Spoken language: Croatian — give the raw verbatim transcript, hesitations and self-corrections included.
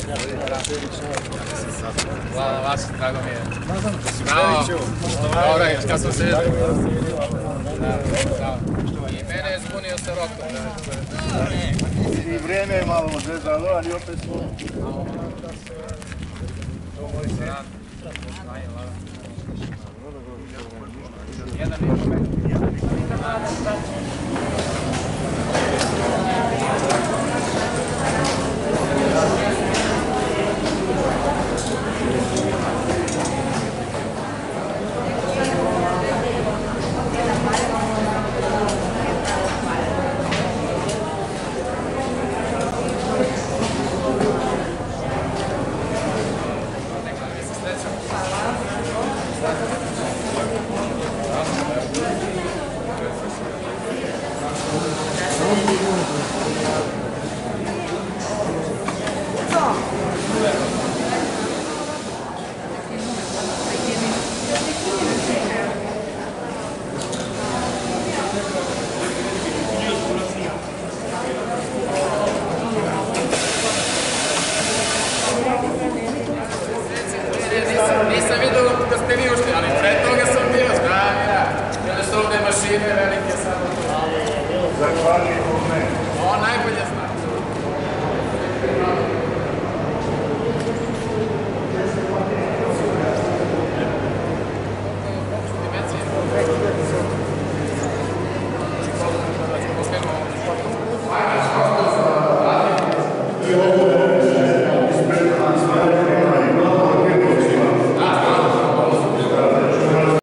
Hvala vas, drago mi je. Bravo. Dobro, kad smo se... I mene je zbunio sa rokom. I vrijeme je malo odrezalo, ali opet smo... To moj sran. Jedan je